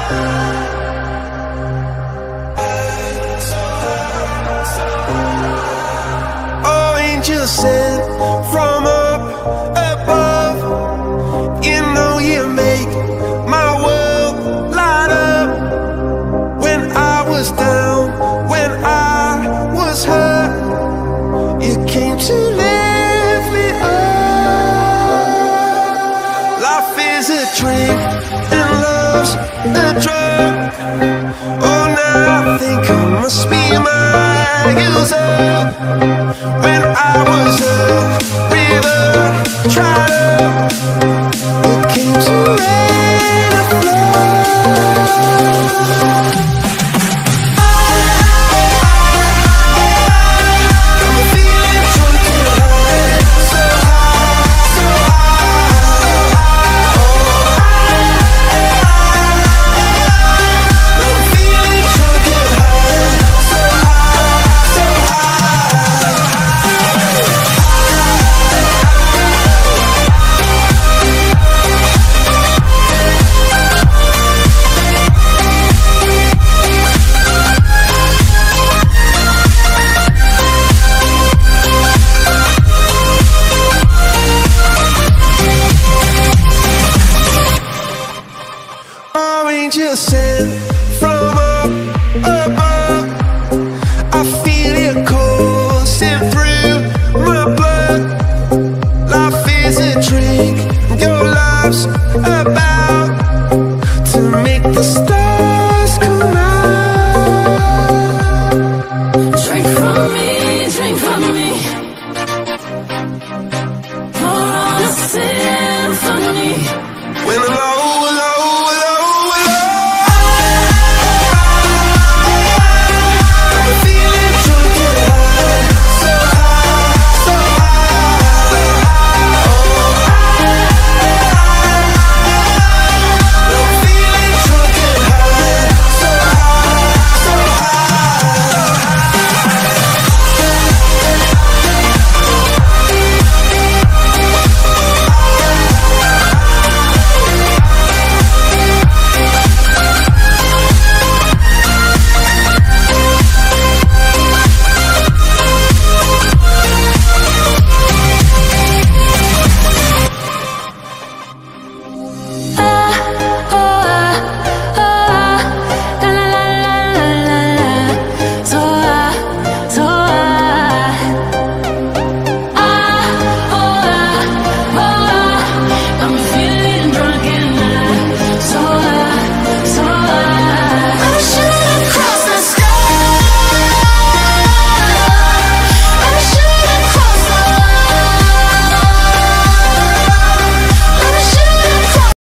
Oh, angel sent from up above. You know you make my world light up. When I was down, when I was hurt, you came to lift me up. Life is a drink and love's a drug. Oh, now I think I must be my user. When I was a river dried up, it came to rain and flood. Angel sent from up above. I feel it coursing through my blood. Life is a drink, your love's a bad.